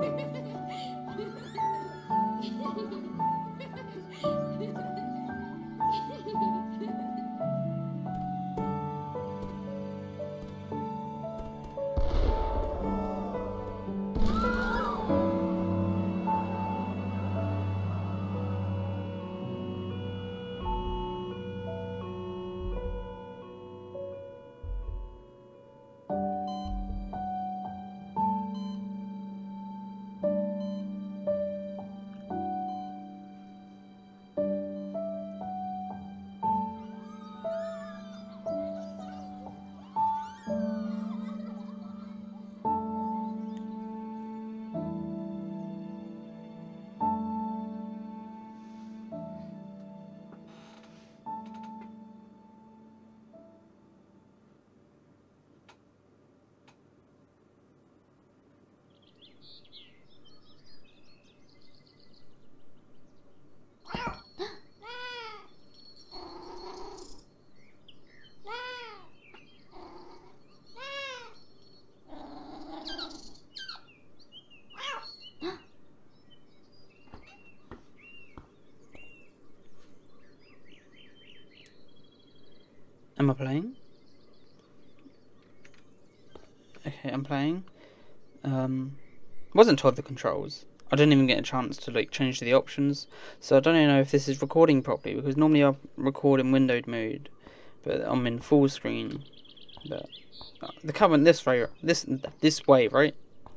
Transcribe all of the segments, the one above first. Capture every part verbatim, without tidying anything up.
Am I playing? Okay, I'm playing. Um, wasn't told the controls. I didn't even get a chance to like change the options, so I don't even know if this is recording properly, because normally I record in windowed mode, but I'm in full screen. But uh, the cat went this way, this this way, right?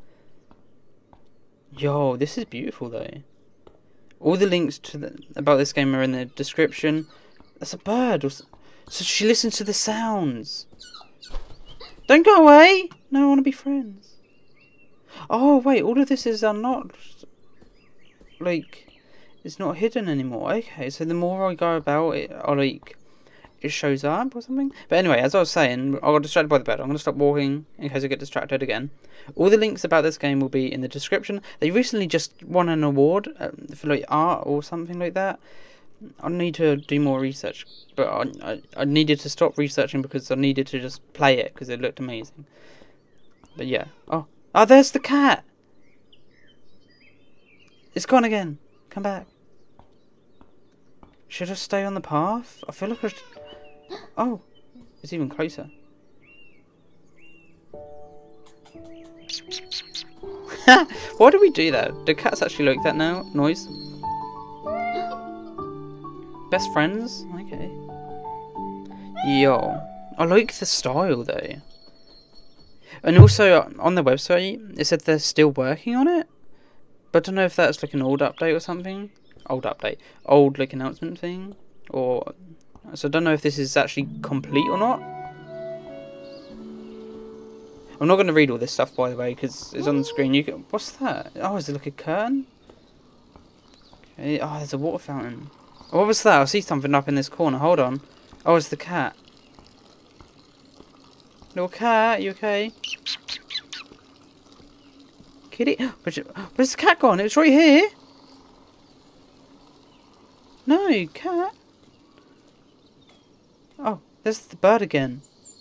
Yo, this is beautiful though. All the links to the, about this game are in the description. That's a bird. Or, so she listens to the sounds. Don't go away! No, I want to be friends. Oh, wait, all of this is uh, not... Like, it's not hidden anymore. Okay, so the more I go about it, I like... It shows up or something? But anyway, as I was saying, I got distracted by the bed. I'm going to stop walking in case I get distracted again. All the links about this game will be in the description. They recently just won an award um, for like art or something like that. I need to do more research, but I, I, I needed to stop researching because I needed to just play it because it looked amazing. But yeah. Oh, oh, there's the cat. It's gone again. Come back. Should I stay on the path? I feel like I should... Oh, it's even closer. Why do we do that? Do cats actually like that now noise? Best friends? Okay. Yo. I like the style though. And also on the website it said they're still working on it. But I don't know if that's like an old update or something. Old update. Old like announcement thing. Or so I don't know if this is actually complete or not. I'm not going to read all this stuff by the way because it's on the screen. You can, what's that? Oh, is it like a curtain? Okay. Oh, there's a water fountain. What was that? I see something up in this corner. Hold on. Oh, it's the cat. Little cat, you okay? Kitty? Where's the cat gone? It was right here. No, cat. Oh, there's the bird again.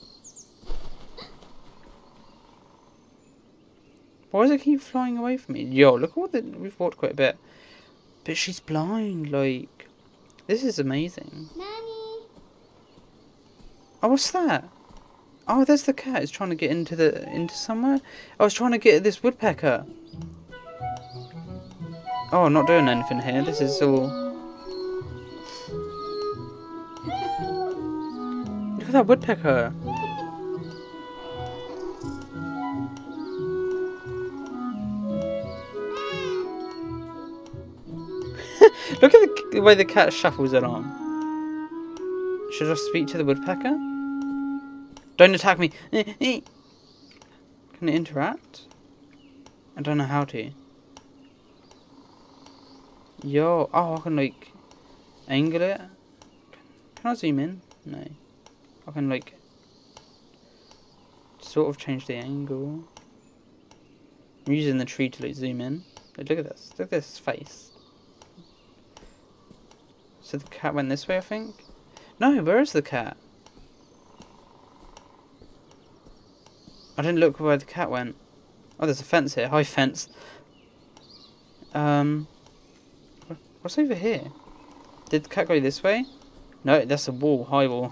Why does it keep flying away from me? Yo, look at what the, we've walked quite a bit. But she's blind, like... This is amazing. Nani. Oh, what's that? Oh, there's the cat. It's trying to get into the into somewhere. I was trying to get this woodpecker. Oh, I'm not doing anything here. This is all... Look at that woodpecker. Look at the, the way the cat shuffles it on. Should I speak to the woodpecker? Don't attack me. Can it interact? I don't know how to. Yo. Oh, I can like angle it. Can I zoom in? No. I can like sort of change the angle. I'm using the tree to like zoom in. Like, look at this. Look at this face. So the cat went this way, I think? No, where is the cat? I didn't look where the cat went. Oh, there's a fence here. Hi, fence. Um, what's over here? Did the cat go this way? No, that's a wall, high wall.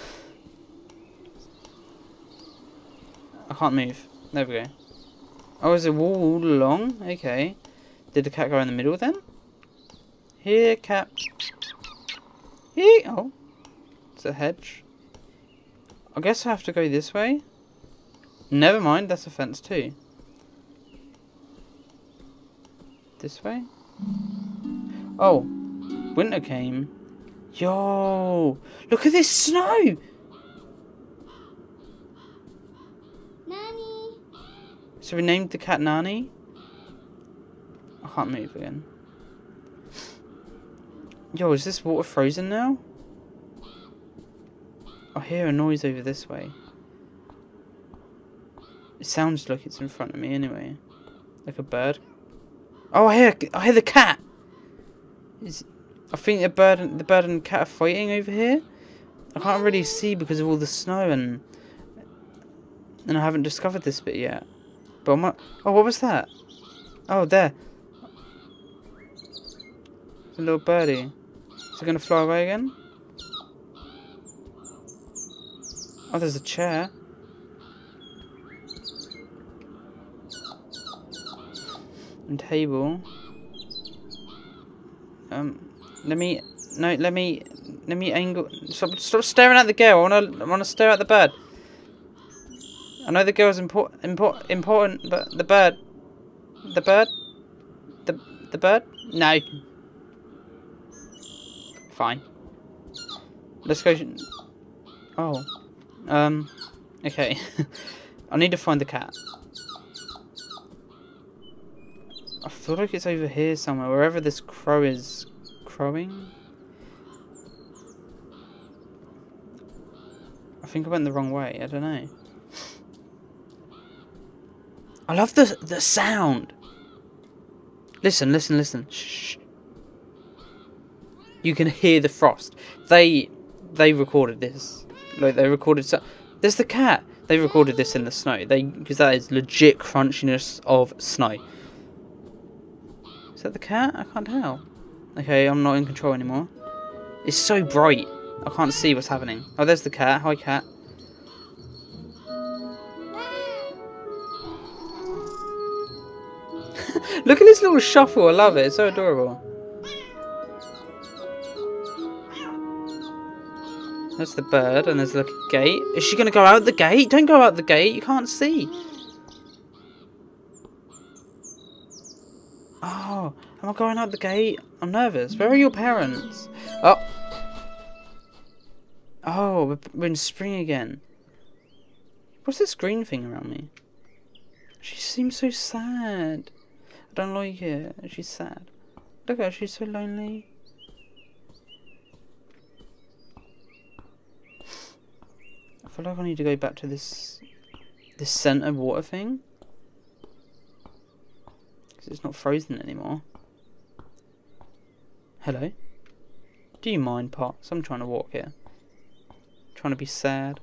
I can't move. There we go. Oh, there's a wall all along? Okay. Did the cat go in the middle then? Here, cat. Here. Oh. It's a hedge. I guess I have to go this way. Never mind, that's a fence too. This way? Oh. Winter came. Yo! Look at this snow! Nani. So we named the cat Nani. I can't move again. Yo, is this water frozen now? I hear a noise over this way. It sounds like it's in front of me anyway. Like a bird. Oh, I hear, I hear the cat! Is, I think the bird, and, the bird and the cat are fighting over here. I can't really see because of all the snow and... And I haven't discovered this bit yet. But I'm... Oh, what was that? Oh, there. It's a little birdie. Is it going to fly away again? Oh, there's a chair. And table. Um, let me... No, let me... Let me angle... Stop, stop staring at the girl. I want to I want to stare at the bird. I know the girl's important, import, important, but the bird... The bird? The, the bird? No. Fine. Let's go... Oh. Um... Okay. I need to find the cat. I feel like it's over here somewhere, wherever this crow is crowing. I think I went the wrong way, I don't know. I love the the sound. Listen, listen, listen. Shh. You can hear the frost. They they recorded this. Like they recorded so there's the cat. They recorded this in the snow. They because that is legit crunchiness of snow. Is that the cat? I can't tell. Okay, I'm not in control anymore. It's so bright. I can't see what's happening. Oh, there's the cat. Hi, cat. Look at this little shuffle. I love it. It's so adorable. There's the bird, and there's like a gate. Is she going to go out the gate? Don't go out the gate. You can't see. Oh, am I going out the gate? I'm nervous. Where are your parents? Oh. Oh, we're in spring again. What's this green thing around me? She seems so sad. I don't like it. She's sad. Look at her, she's so lonely. I feel like I need to go back to this this centre water thing. Because it's not frozen anymore. Hello? Do you mind, Pots? I'm trying to walk here. Trying to be sad.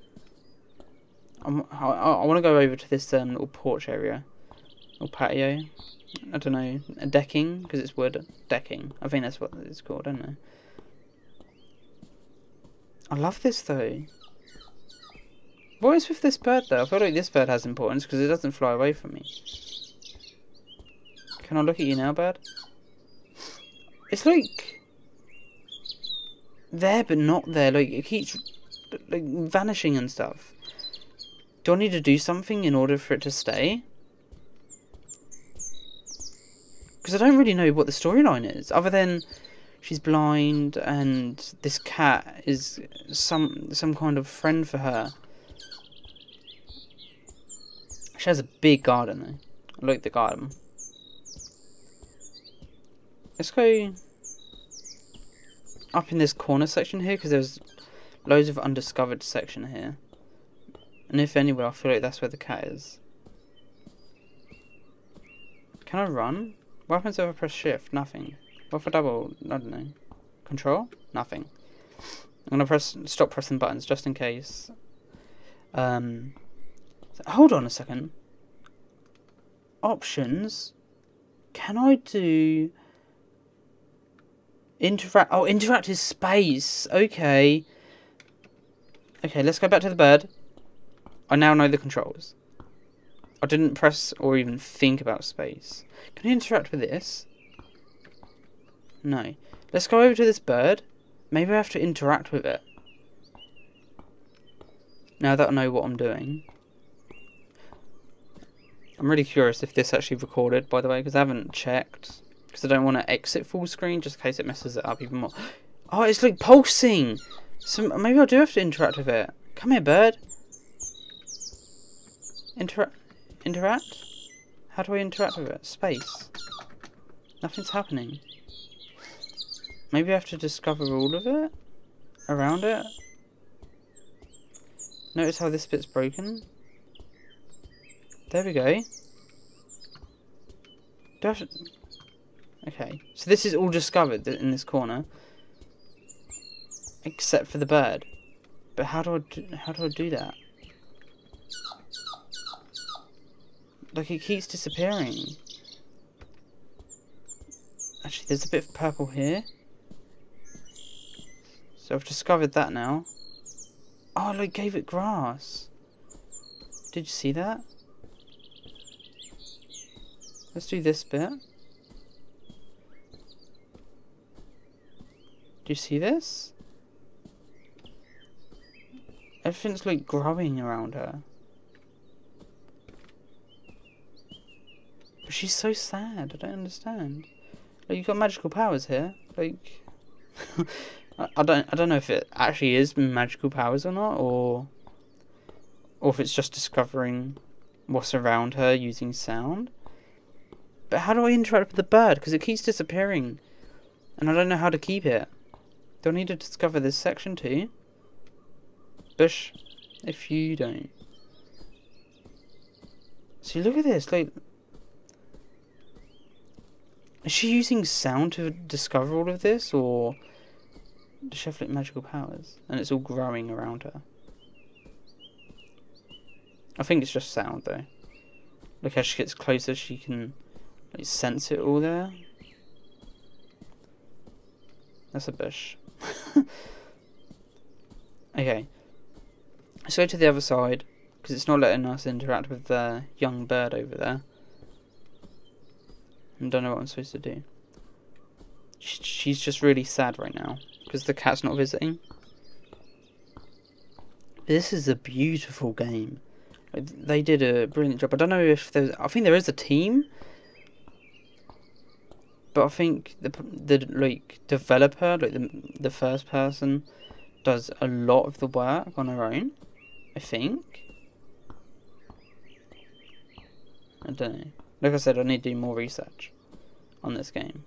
I'm, I, I want to go over to this um, little porch area. Little patio. I don't know. A decking, because it's wood. Decking. I think that's what it's called, I don't know. I love this though. What is with this bird though? I feel like this bird has importance because it doesn't fly away from me. Can I look at you now, bird? It's like... there but not there. Like, it keeps like vanishing and stuff. Do I need to do something in order for it to stay? Because I don't really know what the storyline is, other than she's blind and this cat is some some kind of friend for her. She has a big garden though. I like the garden. Let's go up in this corner section here because there's loads of undiscovered section here. And if anywhere, I feel like that's where the cat is. Can I run? What happens if I press shift? Nothing. What if I double? I don't know. Control? Nothing. I'm gonna press stop pressing buttons just in case. Um, hold on a second. Options. Can I do... Interact... Oh, interact is space. Okay. Okay, let's go back to the bird. I now know the controls. I didn't press or even think about space. Can I interact with this? No. Let's go over to this bird. Maybe I have to interact with it. Now that I know what I'm doing. I'm really curious if this actually recorded, by the way, because I haven't checked. Because I don't want to exit full screen, just in case it messes it up even more. Oh, it's like pulsing! So maybe I do have to interact with it. Come here, bird. Interact? Interact? How do I interact with it? Space. Nothing's happening. Maybe I have to discover all of it? Around it? Notice how this bit's broken? There we go. Do I have to... Okay, so this is all discovered in this corner. Except for the bird. But how do I do, how do I do that? Like, it keeps disappearing. Actually, there's a bit of purple here. So I've discovered that now. Oh, I gave it grass. Did you see that? Let's do this bit. Do you see this? Everything's like growing around her. But she's so sad, I don't understand. Like, you've got magical powers here. Like I, I don't I don't know if it actually is magical powers or not, or or if it's just discovering what's around her using sound. But how do I interact with the bird? Because it keeps disappearing. And I don't know how to keep it. Do I need to discover this section too? Bush, if you don't. See, look at this. Like, is she using sound to discover all of this, or does she have like magical powers? And it's all growing around her. I think it's just sound though. Look, as she gets closer, she can like sense it all there. That's a bush. Okay. Let's go to the other side, because it's not letting us interact with the young bird over there. I don't know what I'm supposed to do. She's just really sad right now, because the cat's not visiting. This is a beautiful game. They did a brilliant job. I don't know if there's... I think there is a team. But I think the the like developer, like the the first person, does a lot of the work on her own. I think. I don't know. Like I said, I need to do more research on this game.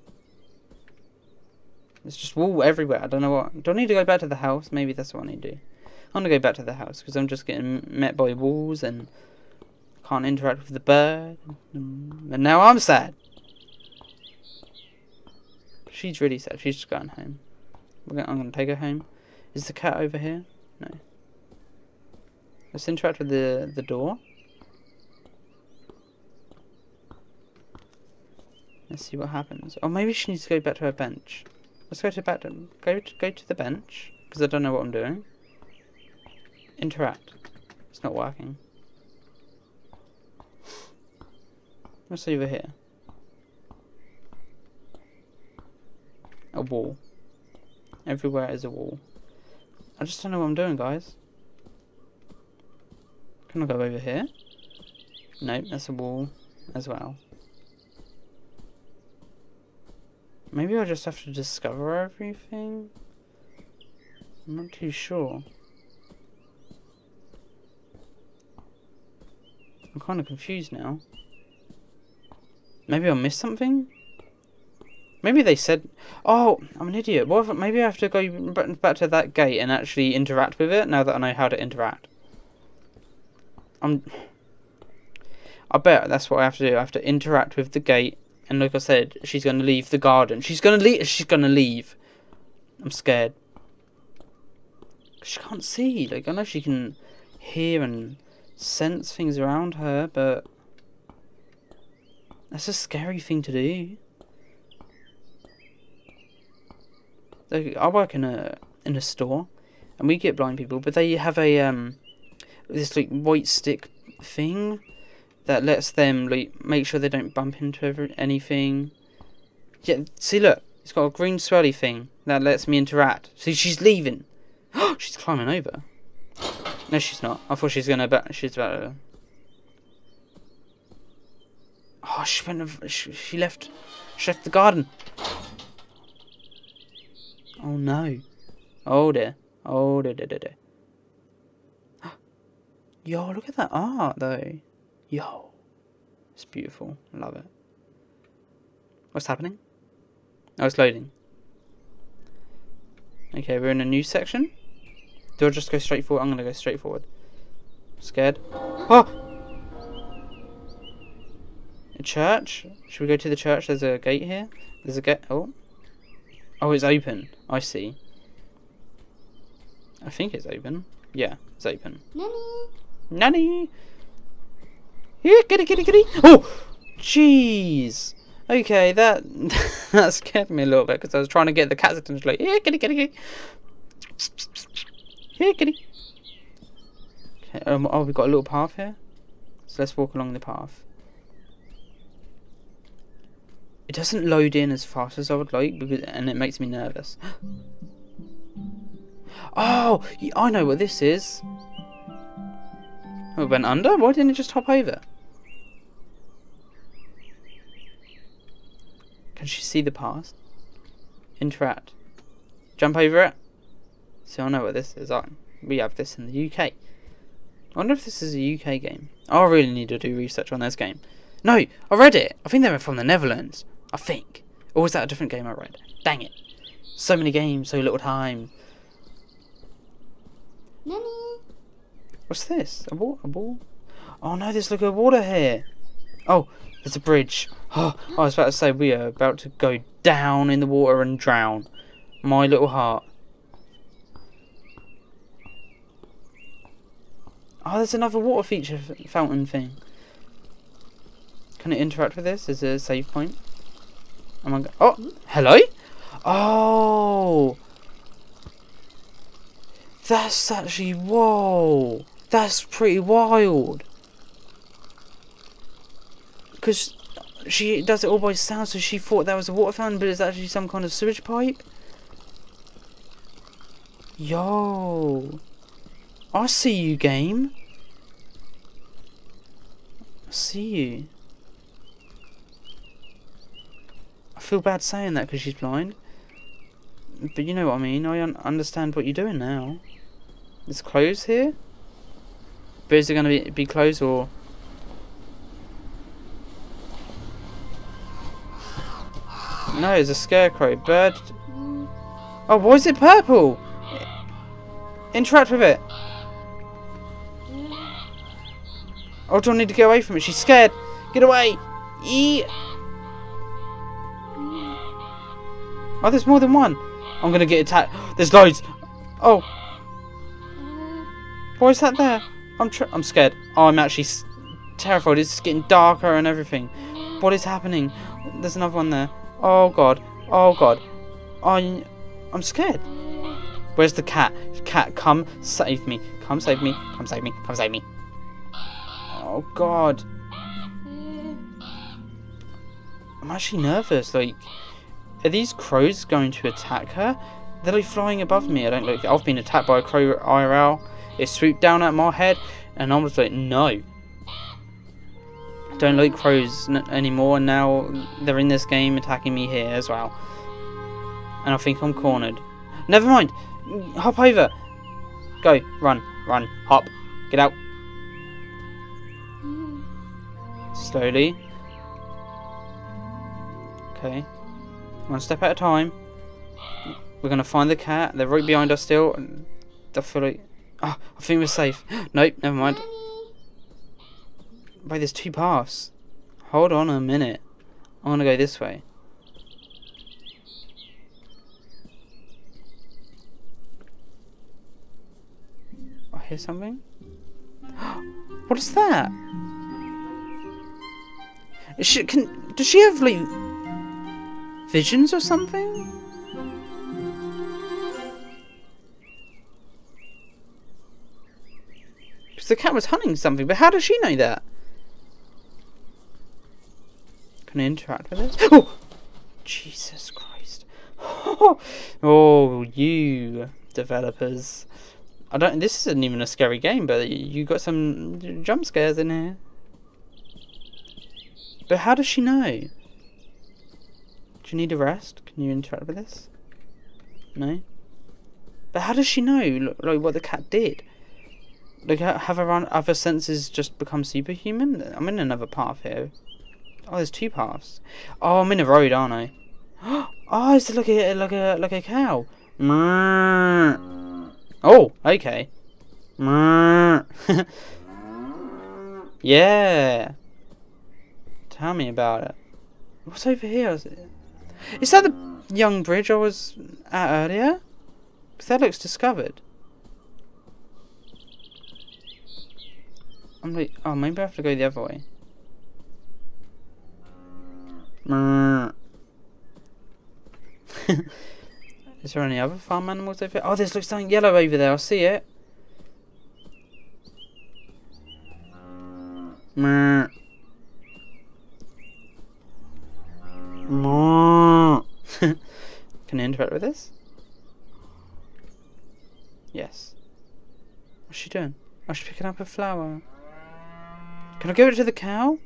It's just wool everywhere. I don't know what. Do I need to go back to the house? Maybe that's what I need to do. I'm gonna go back to the house because I'm just getting met by walls and can't interact with the bird. And now I'm sad. She's really sad. She's just going home. We're gonna, I'm going to take her home. Is the cat over here? No. Let's interact with the, the door. Let's see what happens. Oh, maybe she needs to go back to her bench. Let's go to back to go to, go to the bench, because I don't know what I'm doing. Interact. It's not working. What's over here? A wall. Everywhere is a wall. I just don't know what I'm doing, guys. Can I go over here? Nope, that's a wall as well. Maybe I just have to discover everything? I'm not too sure. I'm kind of confused now. Maybe I missed something? Maybe they said... Oh, I'm an idiot. What if, maybe I have to go back to that gate and actually interact with it now that I know how to interact. I'm... I bet that's what I have to do. I have to interact with the gate. And like I said, she's going to leave the garden. She's going to leave. She's going to leave. I'm scared. She can't see. Like, I know she can hear and sense things around her, but... That's a scary thing to do. Like, I work in a in a store, and we get blind people, but they have a um this like white stick thing that lets them like make sure they don't bump into every, anything. Yeah, see, look, it's got a green swirly thing that lets me interact. See, she's leaving. She's climbing over. No, she's not. I thought she's gonna. But she's about to. Oh, she went. She, she left. She left the garden. Oh no. Oh dear. Oh dear, dear, dear, dear. Yo, look at that art though. Yo, it's beautiful. I love it. What's happening? Oh, it's loading. Okay, we're in a new section. Do I just go straight forward? I'm gonna go straight forward. Scared? Oh! A church? Should we go to the church? There's a gate here. There's a gate. Oh. Oh, it's open. I see. I think it's open. Yeah, it's open. Nani. Nani! Here, kitty, kitty, kitty! Oh! Jeez! Okay, that that scared me a little bit because I was trying to get the cat's attention. Like, here, kitty, kitty, kitty! Here, kitty! Okay, um, oh, we've got a little path here. So let's walk along the path. It doesn't load in as fast as I would like, because, and it makes me nervous. Oh! I know what this is. Oh, it went under? Why didn't it just hop over? Can she see the past? Interact. Jump over it. See, I know what this is. I, we have this in the U K. I wonder if this is a U K game. I really need to do research on this game. No, I read it. I think they were from the Netherlands. I think. Or was that a different game I read? Dang it. So many games, so little time. Nani. What's this? A ball? A ball? Oh no, there's like a water here. Oh, there's a bridge. Oh, I was about to say we are about to go down in the water and drown. My little heart. Oh, there's another water feature fountain thing. Can it interact with this? Is there a save point? Am I go oh, hello? Oh, that's actually, whoa. That's pretty wild. Because she does it all by sound, so she thought that was a water fountain, but it's actually some kind of sewage pipe. Yo. I see you, game. I see you. I feel bad saying that because she's blind. But you know what I mean. I un understand what you're doing now. It's closed here? But is it going to be, be closed or... No, it's a scarecrow. Bird... Oh, why is it purple? Interact with it. Oh, do I need to get away from it? She's scared. Get away. E oh, there's more than one. I'm going to get attacked. There's loads. Oh. Why is that there? I'm tr I'm scared. Oh, I'm actually s terrified. It's getting darker and everything. What is happening? There's another one there. Oh, God. Oh, God. I'm, I'm scared. Where's the cat? Cat, come save me. Come save me. Come save me. Come save me. Oh, God. I'm actually nervous. Like, are these crows going to attack her? They're like flying above me. I don't look. I've been attacked by a crow I R L. It swooped down at my head, and I was like, no. Don't like crows n anymore, and now they're in this game attacking me here as well. And I think I'm cornered. Never mind. Hop over. Go. Run. Run. Hop. Get out. Slowly. Okay. One step at a time. We're going to find the cat. They're right behind us still. I feel like... Oh, I think we're safe. Nope, never mind. Wait, there's two paths. Hold on a minute. I want to go this way. I hear something. What is that? Should, can Does she have, like, visions or something? Because the cat was hunting something, but how does she know that? Can I interact with this? Oh! Jesus Christ. Oh, you developers. I don't. This isn't even a scary game, but you got some jump scares in here. But how does she know? Do you need a rest? Can you interact with this? No? But how does she know, like, what the cat did? Like, have her other senses just become superhuman? I'm in another path here. Oh, there's two paths. Oh, I'm in a road, aren't I? Oh, it's like a like a like a cow. Oh, okay. Yeah. Tell me about it. What's over here? Is that the young bridge I was at earlier? Because that looks discovered. I'm like, oh, maybe I have to go the other way. Is there any other farm animals over here? Oh, there's like something yellow over there. I see it. Can I interact with this? Yes. What's she doing? Oh, she's picking up a flower. Can I give it to the cow?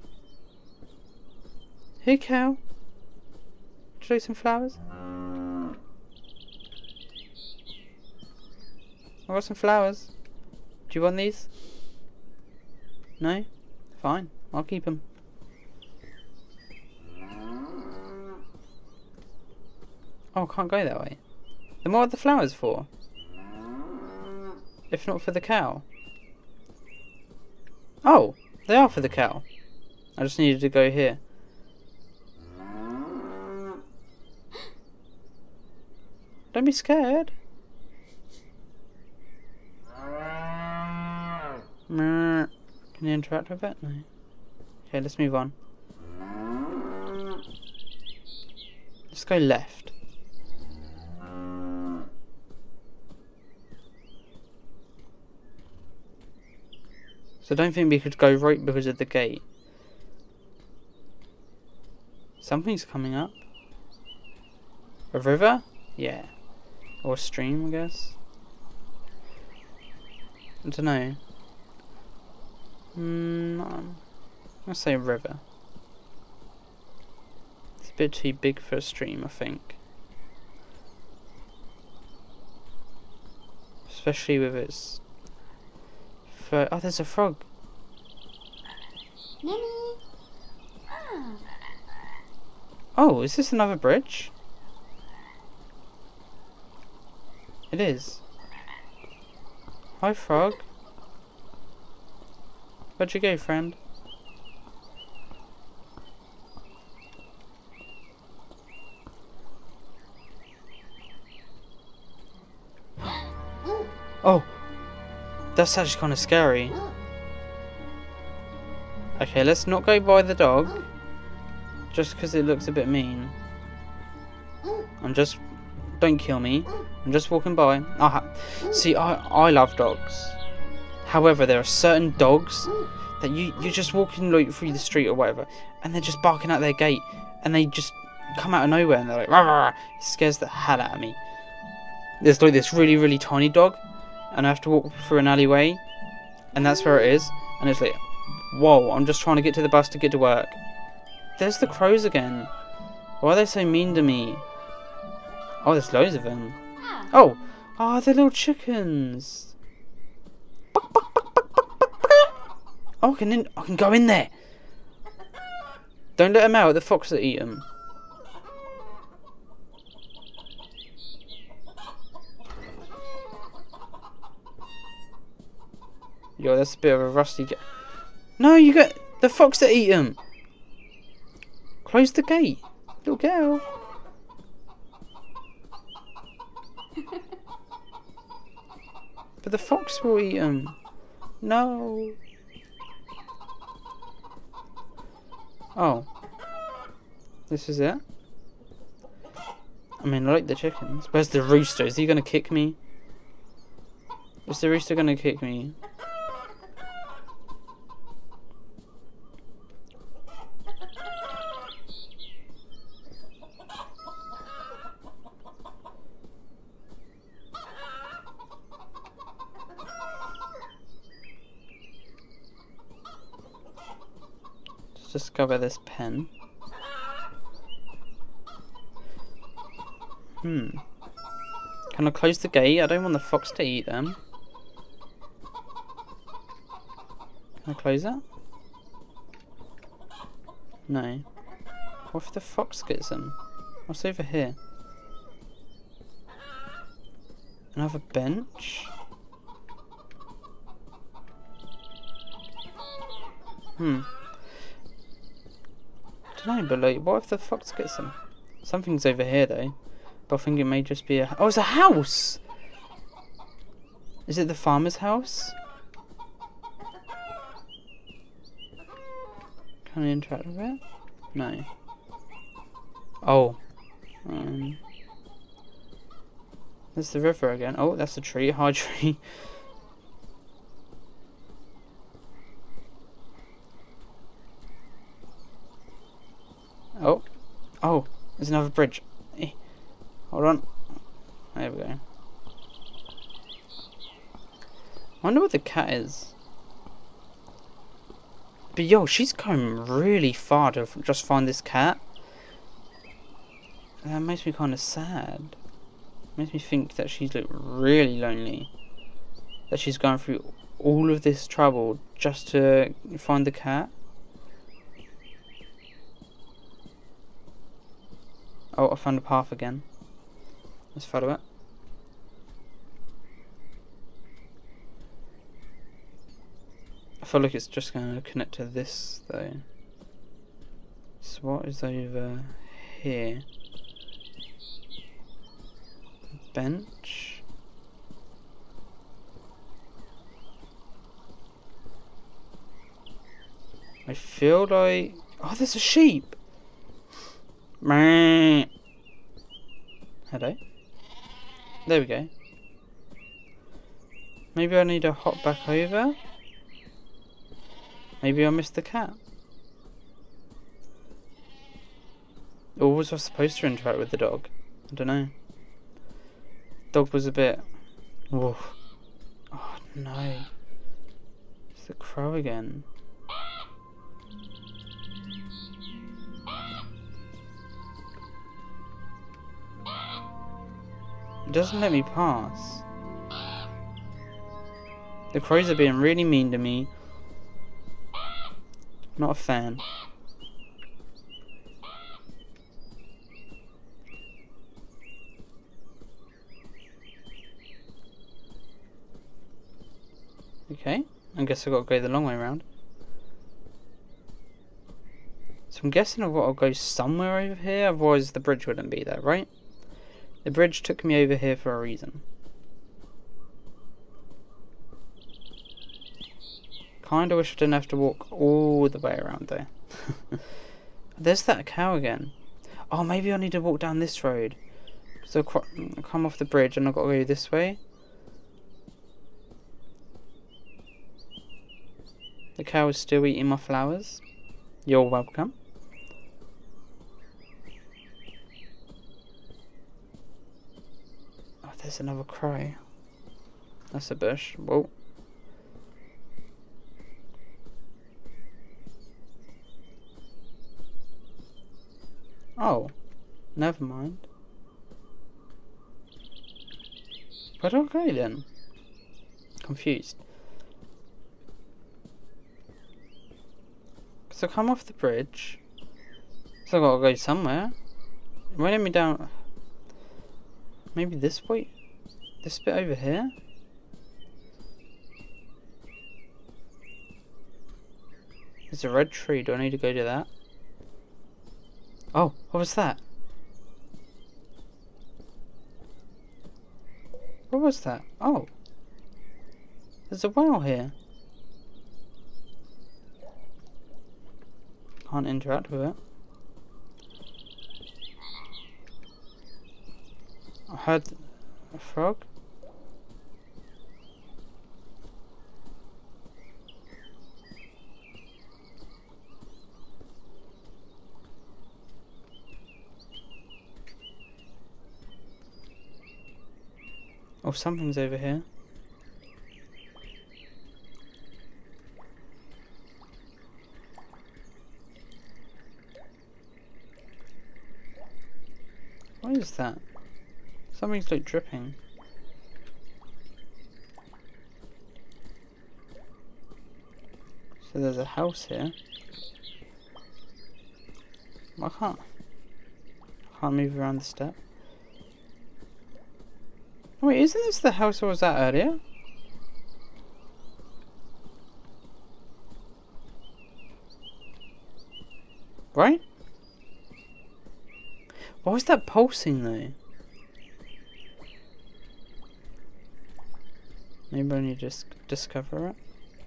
Hey, cow. Would you like some flowers? I got some flowers. Do you want these? No? Fine. I'll keep them. Oh, I can't go that way. Then what are the flowers for? If not for the cow. Oh, they are for the cow. I just needed to go here. Don't be scared. Can you interact with it? No. Okay, let's move on. Let's go left. So I don't think we could go right because of the gate. Something's coming up. A river? Yeah. Or a stream, I guess. I don't know. Mm, I'm gonna say a river. It's a bit too big for a stream, I think. Especially with its... Fur. Oh, there's a frog. Nani. Ah. Oh, is this another bridge? It is. Hi, frog. Where'd you go, friend? Oh! That's actually kind of scary. Okay, let's not go by the dog. Just because it looks a bit mean. I'm just... Don't kill me. I'm just walking by. Ah, see, I, I love dogs. However, there are certain dogs that you, you're just walking like through the street or whatever, and they're just barking at their gate, and they just come out of nowhere, and they're like, rah, rah, rah. It scares the hell out of me. There's like this really, really tiny dog, and I have to walk through an alleyway, and that's where it is, and it's like, whoa, I'm just trying to get to the bus to get to work. There's the crows again. Why are they so mean to me? Oh, there's loads of them. Oh, oh, they're little chickens. Oh, I can in, I can go in there. Don't let them out. The fox will eat them. Yo, that's a bit of a rusty gate. No, you got the fox that eat them. Close the gate, little girl. But the fox will eat them. No. Oh. This is it? I mean, I like the chickens. Where's the rooster? Is he gonna kick me? Is the rooster gonna kick me? Let's discover this pen. Hmm. Can I close the gate? I don't want the fox to eat them. Can I close that? No. What if the fox gets them? What's over here? Another bench? Hmm. Don't know, but like, what if the fox gets them? Something's over here though. But I think it may just be a... Oh, it's a house! Is it the farmer's house? Can I interact with it? No. Oh. Um, there's the river again. Oh, that's a tree. A high tree. Oh. Oh, there's another bridge. Eh. Hold on. There we go. I wonder what the cat is. But yo, she's going really far to just find this cat. That makes me kind of sad. Makes me think that she's like really lonely. That she's going through all of this trouble just to find the cat. Oh, I found a path again. Let's follow it. I feel like it's just going to connect to this though. So what is over here? Bench. I feel like... Oh, there's a sheep! Hello? There we go. Maybe I need to hop back over? Maybe I missed the cat. Or was I supposed to interact with the dog? I don't know. Dog was a bit... Whoa. Oh no. It's the crow again. It doesn't let me pass. The crows are being really mean to me. Not a fan. Okay, I guess I've got to go the long way around. So I'm guessing I've got to go somewhere over here, otherwise the bridge wouldn't be there, right? The bridge took me over here for a reason. Kinda wish I didn't have to walk all the way around there. There's that cow again. Oh, maybe I need to walk down this road. So I'll come off the bridge and I've got to go this way. The cow is still eating my flowers. You're welcome. Oh, there's another crow. That's a bush. Whoa. Oh, never mind. Where do I go then? Confused. So come off the bridge. So I gotta go somewhere. Why let me down? Maybe this way? This bit over here? There's a red tree. Do I need to go to that? Oh, what was that? What was that? Oh. There's a well here. Can't interact with it. heard a frog. Oh, something's over here. What is that? Something's like dripping. So there's a house here. I can't. I can't move around the step. Wait, isn't this the house I was at earlier? Right? Why was that pulsing though? Maybe I need to just discover it.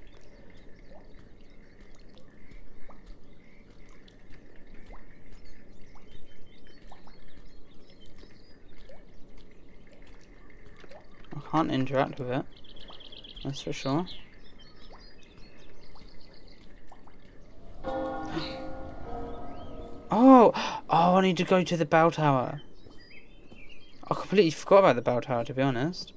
I can't interact with it, that's for sure. Oh! Oh, I need to go to the bell tower. I completely forgot about the bell tower, to be honest.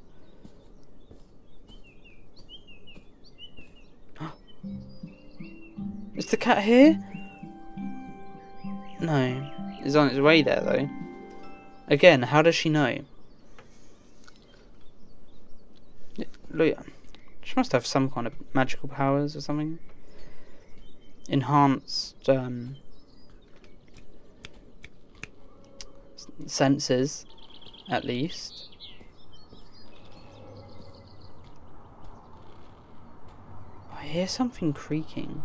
Is the cat here? No. It's on its way there, though. Again, how does she know? Look, she must have some kind of magical powers or something. Enhanced um, senses, at least. I hear something creaking.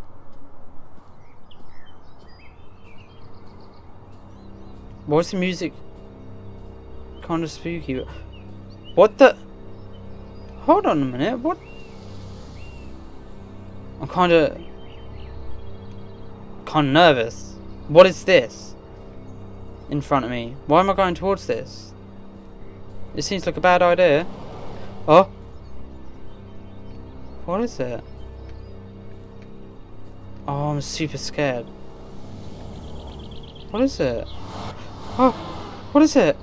Why is the music kind of spooky? What the? Hold on a minute, what? I'm kind of... kind of nervous. What is this? In front of me. Why am I going towards this? It seems like a bad idea. Oh! What is it? Oh, I'm super scared. What is it? Oh! What is it?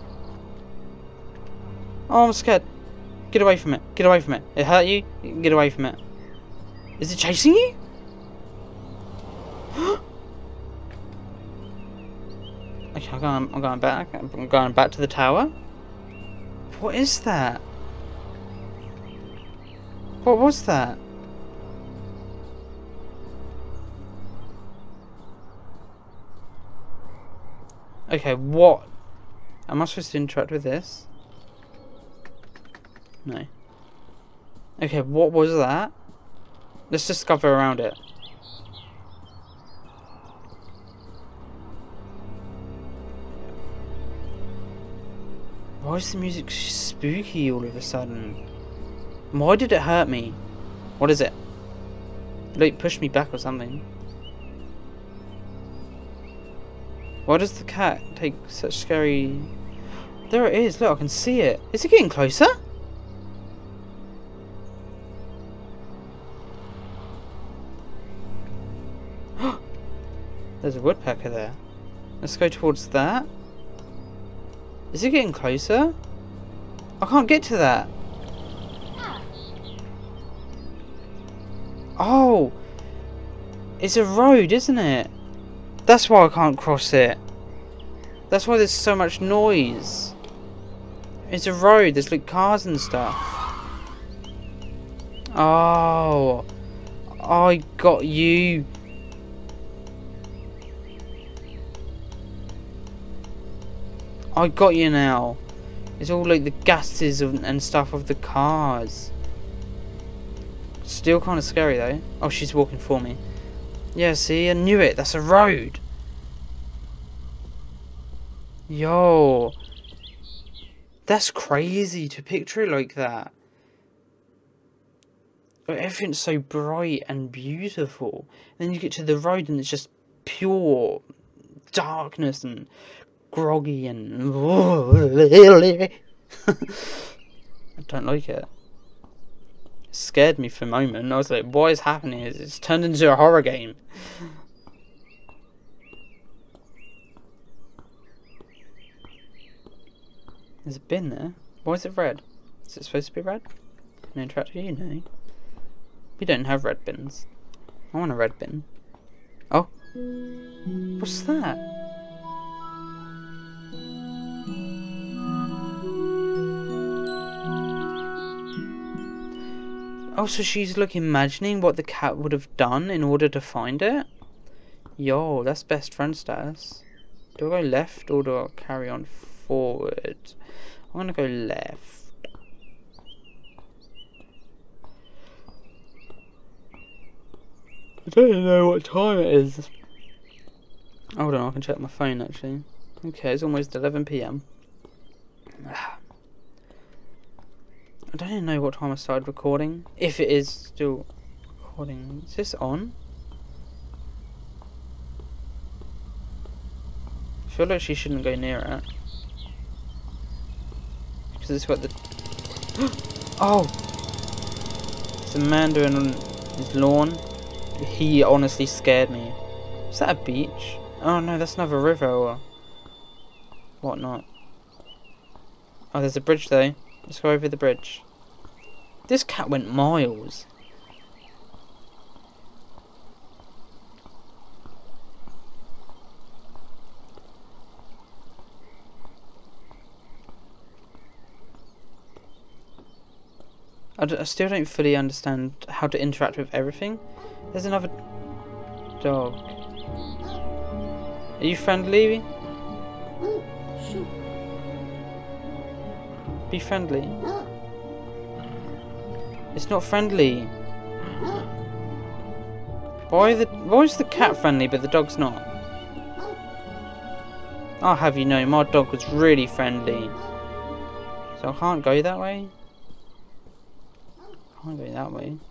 Oh, I'm scared. Get away from it. Get away from it. It hurt you? Get away from it. Is it chasing you? Okay, I'm going, I'm going back. I'm going back to the tower. What is that? What was that? Okay, what? Am I supposed to interact with this? No. Okay, what was that? Let's discover around it. Why is the music spooky all of a sudden? Why did it hurt me? What is it? Like, push me back or something. Why does the cat take such scary... There it is, look, I can see it. Is it getting closer? There's a woodpecker there. Let's go towards that. Is it getting closer? I can't get to that. Oh! It's a road, isn't it? That's why I can't cross it. That's why there's so much noise. It's a road, there's like cars and stuff. Oh! I got you. I got you now. It's all like the gases of, and stuff of the cars. Still kind of scary though. Oh, she's walking for me. Yeah, see, I knew it. That's a road. Yo. That's crazy to picture it like that. Everything's so bright and beautiful. And then you get to the road and it's just pure darkness and groggy and... I don't like it. It scared me for a moment. I was like, what is happening? It's turned into a horror game. There's a bin there. Why is it red? Is it supposed to be red? Can I interact with you? No. We don't have red bins. I want a red bin. Oh. What's that? Oh, so she's like imagining what the cat would have done in order to find it? Yo, that's best friend status. Do I go left or do I carry on forward? I'm gonna go left. I don't even know what time it is. Hold on, I can check my phone actually. Okay, it's almost eleven p m I don't even know what time I started recording. If it is still recording. Is this on? I feel like she shouldn't go near it. Because it's got the... Oh! There's a man doing on his lawn. He honestly scared me. Is that a beach? Oh no, that's another river or whatnot. Oh, there's a bridge though. Let's go over the bridge. This cat went miles. I, d I still don't fully understand how to interact with everything. There's another dog. Are you friendly? Be friendly. It's not friendly. Why the why is the cat friendly but the dog's not? I'll have you know, my dog was really friendly. So I can't go that way? I can't go that way.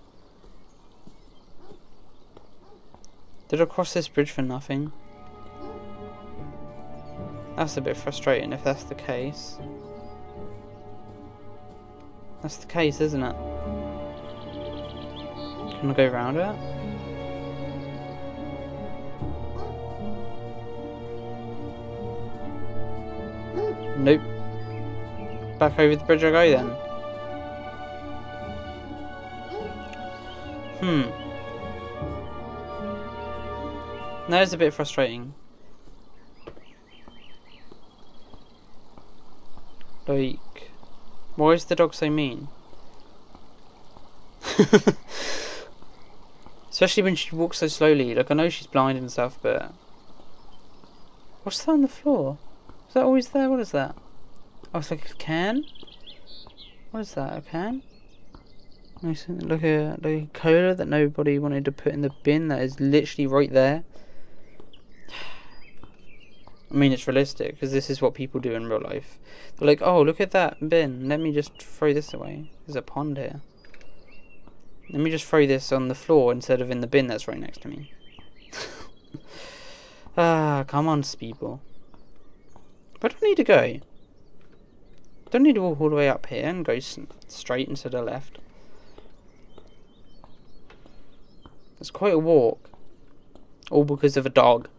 Did I cross this bridge for nothing? That's a bit frustrating if that's the case. That's the case, isn't it? Can I go around it? Nope. Back over the bridge I go then. Hmm. That is a bit frustrating. Like, why is the dog so mean? Especially when she walks so slowly. Like, I know she's blind and stuff, but... What's that on the floor? Is that always there? What is that? Oh, it's like a can? What is that? A can? Nice, like a, like a cola that nobody wanted to put in the bin that is literally right there. I mean, it's realistic, because this is what people do in real life. They're like, oh, look at that bin. Let me just throw this away. There's a pond here. Let me just throw this on the floor instead of in the bin that's right next to me. Ah, come on, people. Where do I need to go? I don't need to walk all the way up here and go straight instead of left. It's quite a walk. All because of a dog.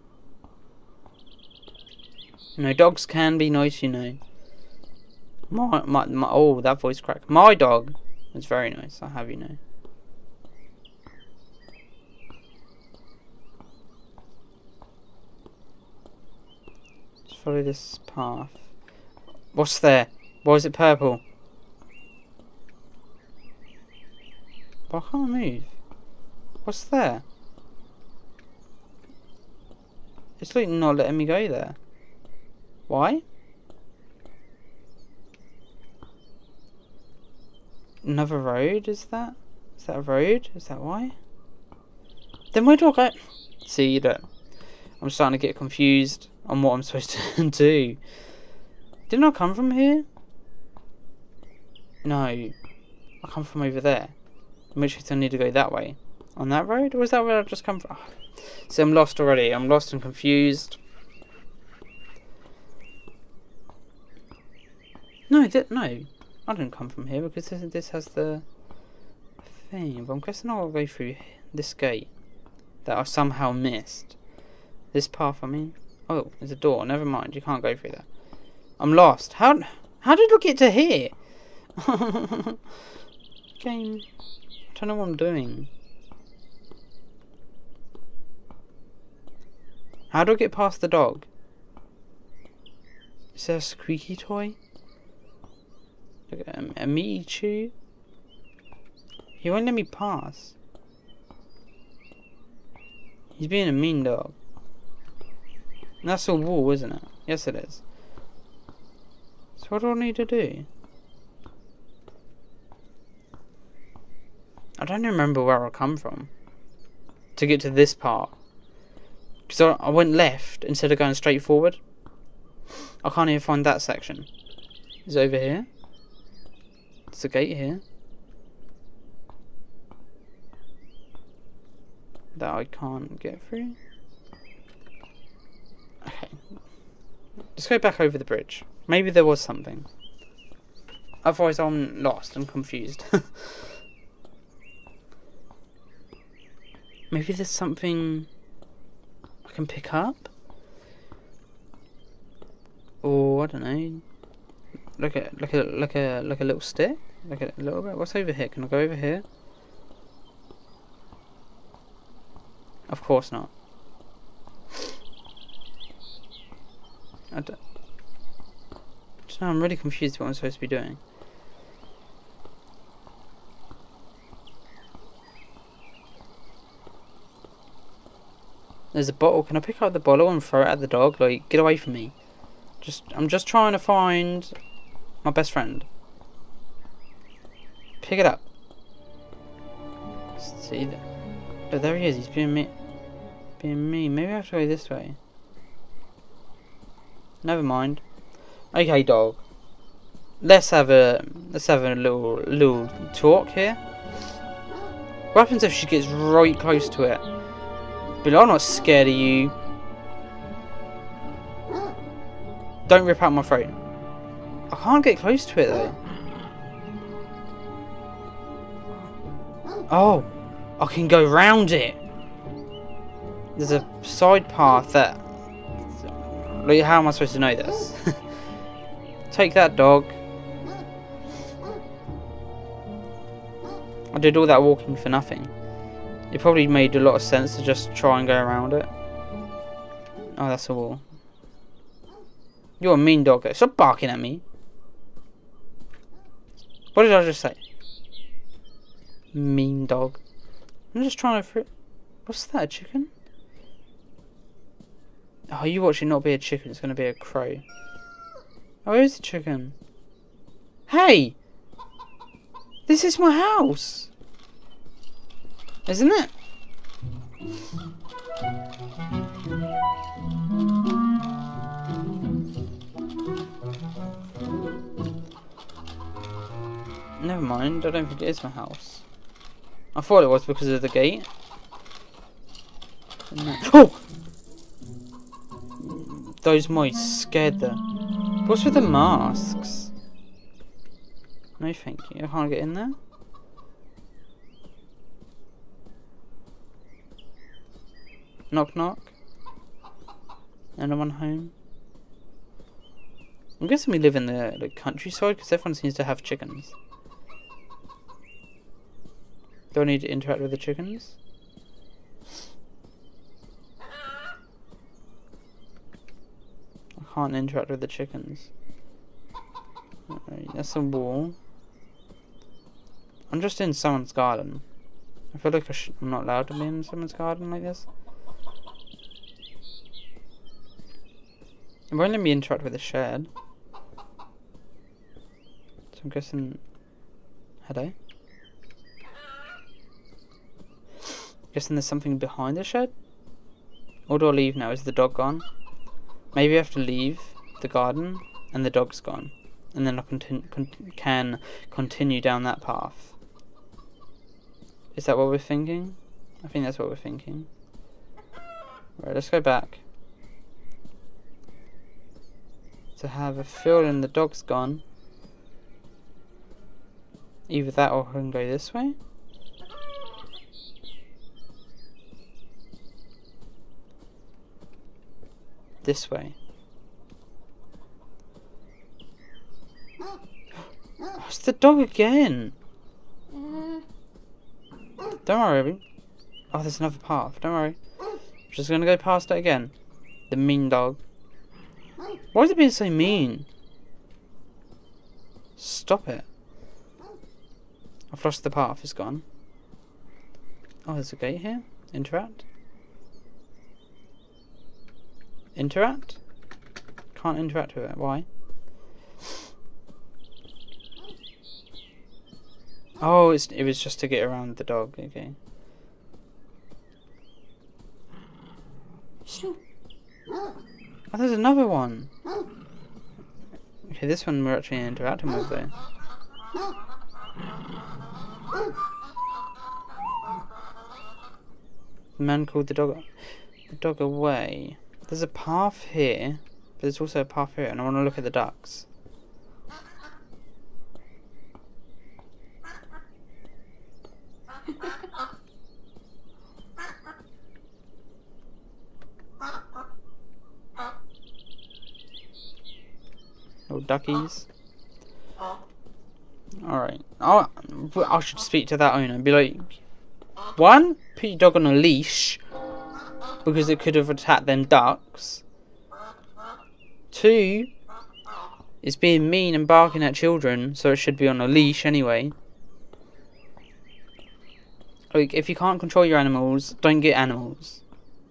You know, dogs can be nice, you know. My, my, my, oh, that voice crack. My dog is very nice, I'll have you know. Just follow this path. What's there? Why is it purple? Why can't I move? What's there? It's like not letting me go there. Why? Another road, is that? Is that a road? Is that why? Then where do I go? See, you don't. I'm starting to get confused on what I'm supposed to do. Didn't I come from here? No. I come from over there. In which case I need to go that way. On that road? Or is that where I've just come from? Oh. See, I'm lost already. I'm lost and confused. No, th no. I didn't come from here because this, this has the thing. But I'm guessing I'll go through this gate that I somehow missed. This path, I mean. Oh, there's a door. Never mind. You can't go through that. I'm lost. How how did I get to here? Game. I don't know what I'm doing. How do I get past the dog? Is there a squeaky toy? Like a, a meaty chew? He won't let me pass. He's being a mean dog. And that's a wall, isn't it? Yes, it is. So what do I need to do? I don't remember where I come from to get to this part. Because I, I went left instead of going straight forward. I can't even find that section. Is it over here? There's a gate here. That I can't get through. Okay. Let's go back over the bridge. Maybe there was something. Otherwise I'm lost and confused. Maybe there's something I can pick up? Or I don't know. Like a like a like a like a little stick? Like a little bit. What's over here? Can I go over here? Of course not. I don't, I don't know, I'm really confused what I'm supposed to be doing. There's a bottle. Can I pick up the bottle and throw it at the dog? Like, get away from me. Just, I'm just trying to find my best friend. Pick it up. See that? Oh, there he is. He's being me. Being mean. Maybe I have to go this way. Never mind. Okay, dog. Let's have a let's have a little little talk here. What happens if she gets right close to it? But I'm not scared of you. Don't rip out my throat. I can't get close to it though. Oh, I can go round it. There's a side path that... Like, how am I supposed to know this? Take that, dog. I did all that walking for nothing. It probably made a lot of sense to just try and go around it. Oh, that's a wall. You're a mean dog. Stop barking at me. What did I just say? Mean dog. I'm just trying to... Fr What's that, a chicken? Oh, you watch it not be a chicken, it's going to be a crow. Oh, where's the chicken? Hey! This is my house! Isn't it? Never mind, I don't think it is my house. I thought it was because of the gate. Oh! Those mice scared them. What's with the masks? No thank you, I can't get in there. Knock knock. Anyone home? I'm guessing we live in the, the countryside because everyone seems to have chickens. Do I need to interact with the chickens? I can't interact with the chickens. Right, that's a wall. I'm just in someone's garden. I feel like I sh I'm not allowed to be in someone's garden like this. It won't let me interact with the shed. So I'm guessing... Hello? Guessing there's something behind the shed? Or do I leave now? Is the dog gone? Maybe I have to leave the garden and the dog's gone. And then I continu con can continue down that path. Is that what we're thinking? I think that's what we're thinking. Right, let's go back. To have a feeling the dog's gone. Either that or I can go this way. This way. Oh, it's the dog again. Don't worry. Oh, there's another path. Don't worry. I'm just gonna go past it again. The mean dog. Why is it being so mean? Stop it. I've lost the path. It's gone. Oh, there's a gate here. Interact. Interact? Can't interact with it. Why? Oh, it's, it was just to get around the dog. Okay. Oh, there's another one. Okay, this one we're actually interacting with though. The man called the dog, the dog away. There's a path here, but there's also a path here, and I want to look at the ducks. Little duckies. Alright. Oh, I should speak to that owner and be like, one, put your dog on a leash, because it could have attacked them ducks. Two, it's being mean and barking at children, so it should be on a leash anyway. Like, if you can't control your animals, don't get animals.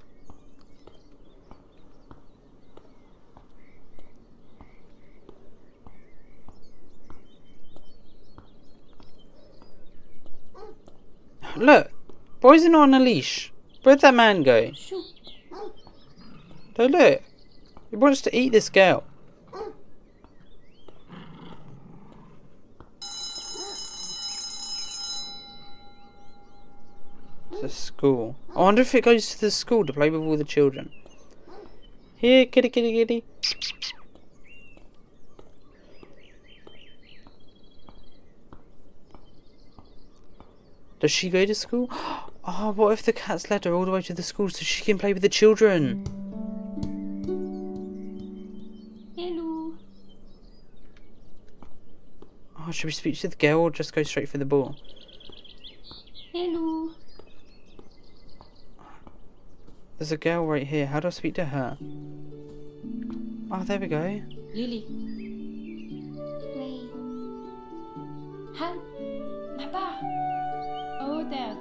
Look, why is it not on a leash? Where'd that man go? Don't look. He wants to eat this girl. It's a school. I wonder if it goes to the school to play with all the children. Here, kitty, kitty, kitty. Does she go to school? Oh, what if the cat's led her all the way to the school so she can play with the children? Hello. Oh, should we speak to the girl or just go straight for the ball? Hello. There's a girl right here. How do I speak to her? Oh, there we go. Lily. Wait. Hi. Papa. Oh, there.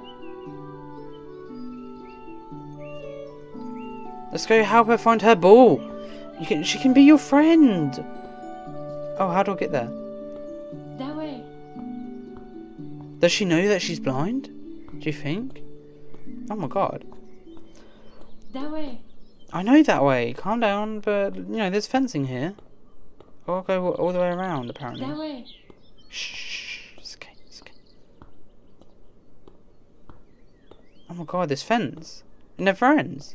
Let's go help her find her ball. You can, she can be your friend. Oh, how do I get there? That way. Does she know that she's blind? Do you think? Oh my god. That way. I know that way. Calm down, but you know, there's fencing here. I'll go all the way around, apparently. That way. Shh. It's okay. It's okay. Oh my god, this fence. It never ends.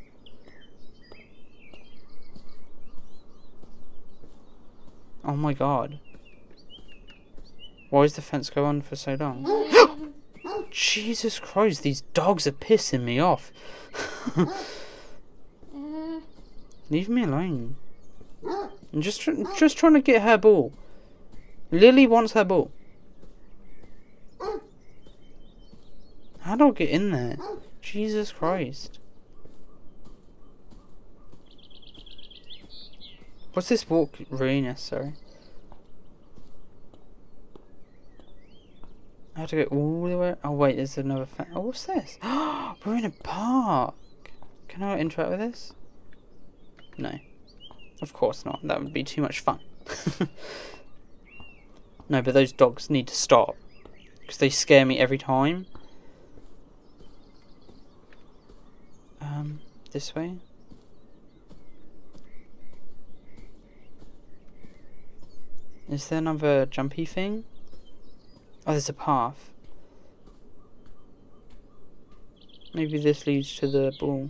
Oh my god. Why does the fence go on for so long? Jesus Christ, these dogs are pissing me off. Leave me alone. I'm just, tr just trying to get her ball. Lily wants her ball. How do I get in there? Jesus Christ. Was this walk really necessary? I have to go all the way. Oh wait, there's another fa- oh, what's this? We're in a park. Can I interact with this? No. Of course not. That would be too much fun. No, but those dogs need to stop. Because they scare me every time. Um, this way. Is there another jumpy thing? Oh, there's a path. Maybe this leads to the ball.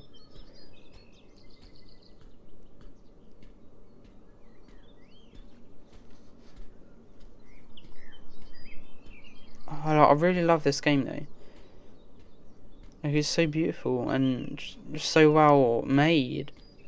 I, I really love this game though. Like, it's so beautiful and just so well made.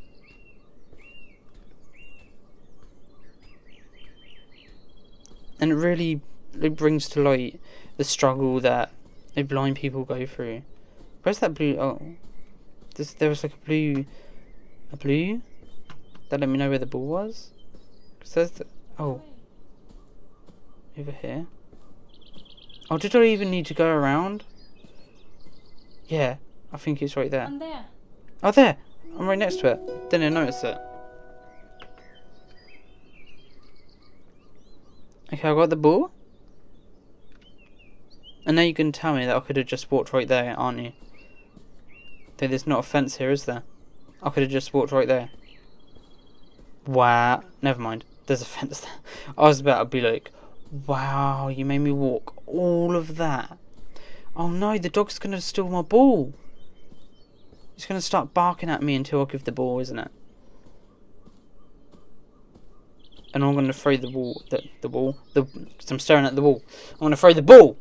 And it really it brings to light the struggle that the blind people go through. Where's that blue? Oh, this, there was like a blue, a blue. That let me know where the ball was. Cause there's the, oh, over here. Oh, did I even need to go around? Yeah, I think it's right there. On there. Oh, there. I'm right next to it. Didn't notice it. Okay, I got the ball. And now you can tell me that I could have just walked right there, aren't you? Though there's not a fence here, is there? I could have just walked right there. Wow. Never mind. There's a fence there. I was about to be like, wow, you made me walk all of that. Oh no, the dog's going to steal my ball. He's going to start barking at me until I give the ball, isn't it? And I'm going to throw the ball, the, the ball, the, because I'm staring at the ball. I'm going to throw the ball.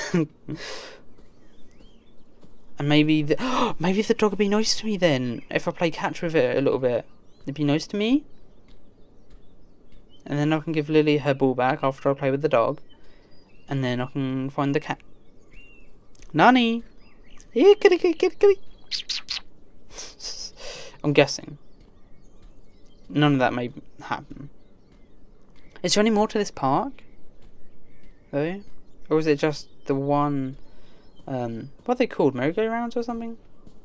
And maybe the, oh, maybe the dog will be nice to me then. If I play catch with it a little bit, it'd be nice to me. And then I can give Lily her ball back after I play with the dog. And then I can find the cat. Nani! Here, kitty, kitty, kitty, kitty. I'm guessing. None of that may happen. Is there any more to this park? Though? Or is it just the one... Um, what are they called? Merry-go-rounds or something?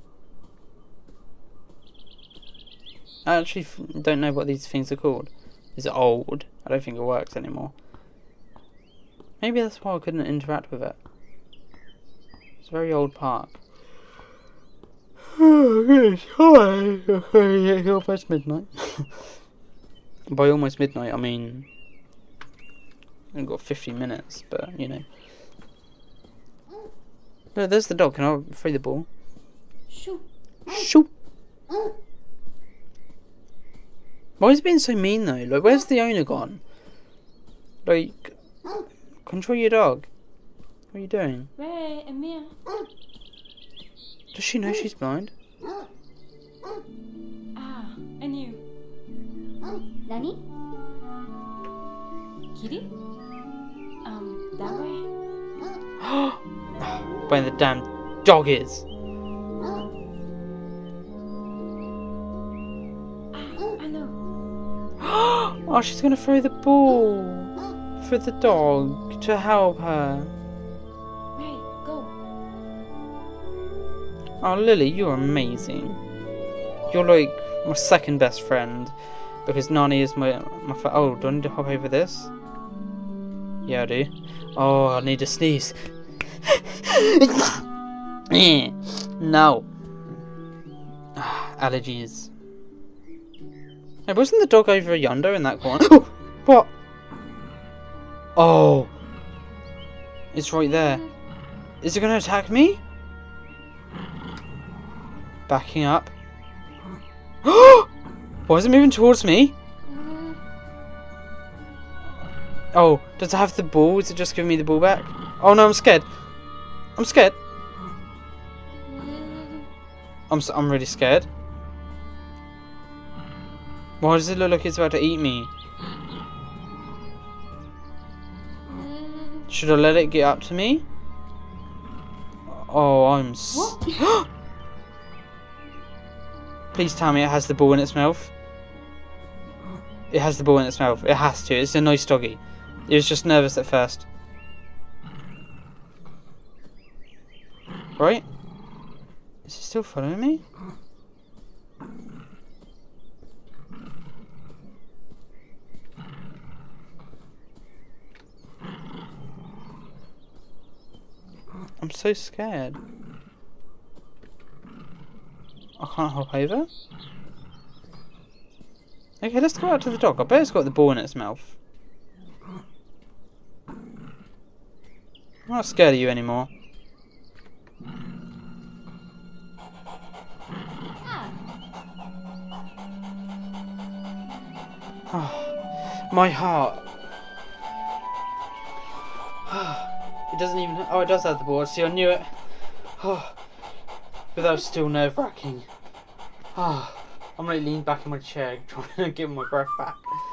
I actually f don't know what these things are called. It's old. I don't think it works anymore. Maybe that's why I couldn't interact with it. It's a very old park. Oh, it's almost midnight. By almost midnight, I mean... I've got fifty minutes, but, you know. No, there's the dog. Can I throw the ball? Shoo. Shoo. Why is it being so mean though? Like, where's the owner gone? Like, control your dog. What are you doing? Ray, Amir. Does she know she's blind? Ah, and you. Nani? Kitty? Um, that way? Where the damn dog is. Ah, I know. Oh, she's gonna throw the ball for the dog to help her. Ray, go. Oh, Lily, you're amazing. You're like my second best friend because Nani is my my. Fa oh, do I need to hop over this? Yeah, I do. Oh, I need to sneeze. No. Allergies. Hey, wasn't the dog over yonder in that corner? What? Oh. It's right there. Is it going to attack me? Backing up. Why is it moving towards me? Oh, does it have the ball? Is it just giving me the ball back? Oh no, I'm scared. I'm scared. I'm s I'm really scared. Why does it look like it's about to eat me? Should I let it get up to me? Oh, I'm s Please tell me it has the ball in its mouth. It has the ball in its mouth. It has to. It's a nice doggy. It was just nervous at first. Right? Is it still following me? I'm so scared. I can't hop over? Okay, let's go out to the dog. I bet it's got the ball in its mouth. I'm not scared of you anymore. Oh, my heart. It doesn't even... Oh, it does have the board. See, I knew it. Oh, but that was still nerve-wracking. Oh, I'm going to lean back in my chair trying to get my breath back.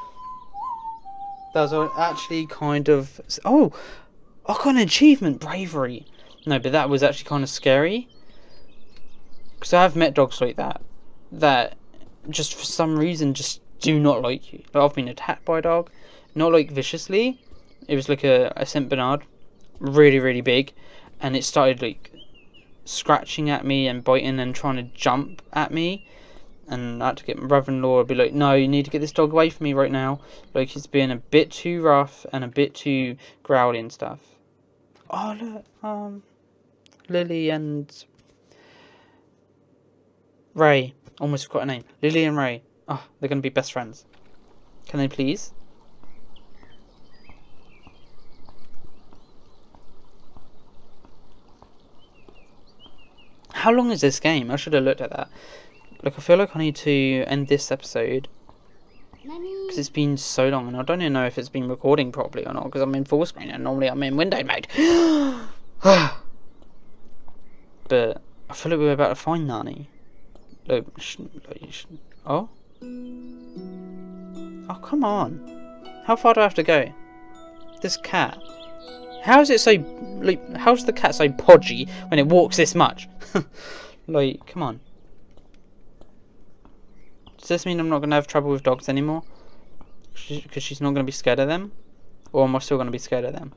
That was actually kind of... Oh! I got an achievement, bravery. No, but that was actually kind of scary. Because I have met dogs like that. That just for some reason just do not like you. Like, I've been attacked by a dog. Not like viciously. It was like a, a Saint Bernard. Really, really big. And it started like scratching at me and biting and trying to jump at me. And I had to get my brother-in-law to be like, no, you need to get this dog away from me right now. Like, he's being a bit too rough and a bit too growly and stuff. Oh, look, um, Lily and Ray. Almost forgot a name. Lily and Ray. Oh, they're going to be best friends. Can they please? How long is this game? I should have looked at that. Look, I feel like I need to end this episode because it's been so long, and I don't even know if it's been recording properly or not because I'm in full screen and normally I'm in window mode. But I feel like we're about to find Nani. Look, sh sh oh, oh, come on! How far do I have to go? This cat. How is it so? Like, how's the cat so podgy when it walks this much? Like, come on. Does this mean I'm not going to have trouble with dogs anymore? Because she's not going to be scared of them? Or am I still going to be scared of them?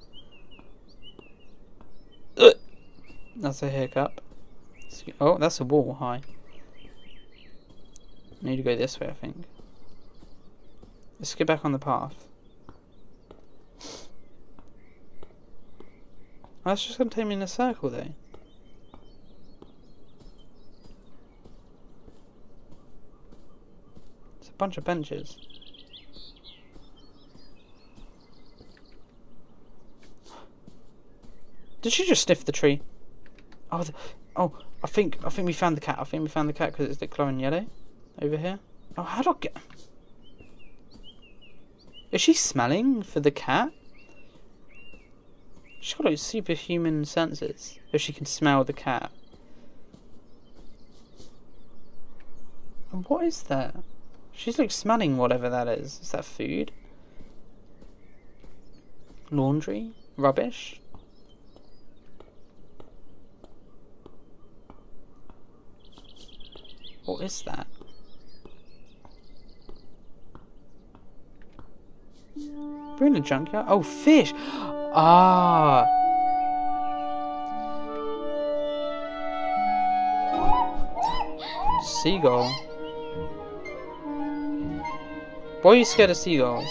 Ugh. That's a hiccup. Oh, that's a wall. Hi. I need to go this way, I think. Let's get back on the path. Oh, that's just going to take me in a circle, though. Bunch of benches. Did she just sniff the tree? Oh, the, oh! I think I think we found the cat. I think we found the cat because it's the glowing yellow over here. Oh, how do I get? Is she smelling for the cat? She's got like superhuman senses. If she can smell the cat. And what is that? She's like smelling whatever that is. Is that food? Laundry? Rubbish? What is that? We're in a junkyard? Oh, fish! Ah! Seagull. Why are you scared of seagulls?